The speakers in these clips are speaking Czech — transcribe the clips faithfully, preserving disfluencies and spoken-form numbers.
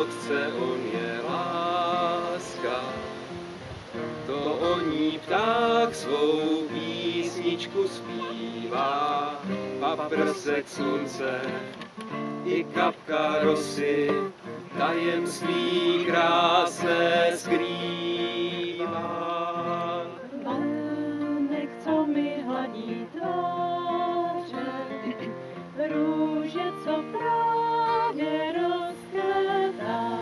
Otce, on je láska. To o ní pták svou písničku zpívá, paprsek slunce i kapka rosy tajemství krásné skrývá. Vánek, co mi hladí tváře, růže, co právě rozkvétá,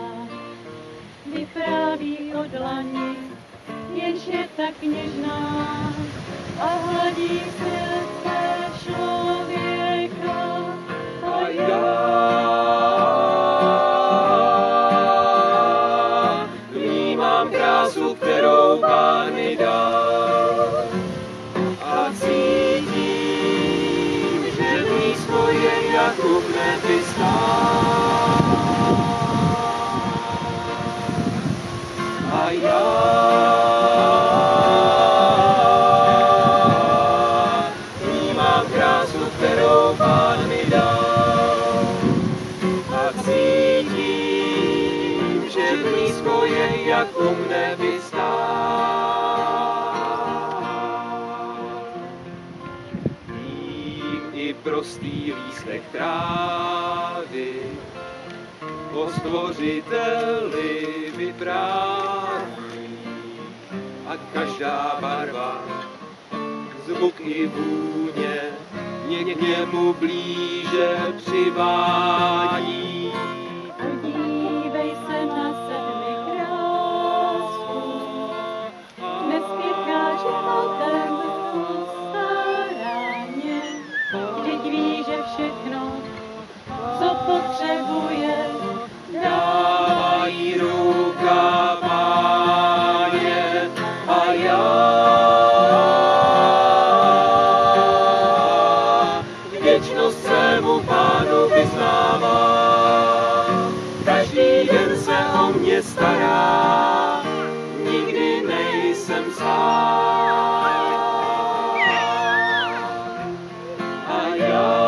vypráví o dlani, jenž je tak něžná a hladí srdce člověka. A já vnímám krásu, kterou Pán mi dal, a cítím, že blízko je jako v nebi stát. A já vnímám krásu, kterou Pán mi dal, a cítím, že blízko je jako v nebi stát. Vím i prostý lístek trávy o stvořiteli vypráví, a každá barva, zvuk i vůně mě k němu blíže přivádí. podívej se na sedmi krásu, nespěchá životem staráně, vždyť ví, že všechno, co potřebuje, Dávají ruka Páně, a já vděčnost svému Pánu vyznávám. Každý den se o mě stará, nikdy nejsem sám. A já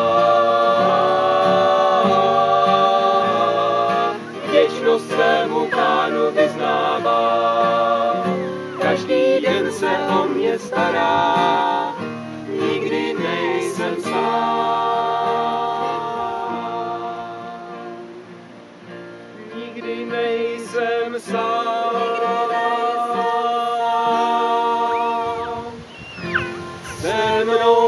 vděčnost svému Pánu vyznávám. Každý den se o mě stará, nikdy nejsem sám. Nikdy nejsem sám. Se mnou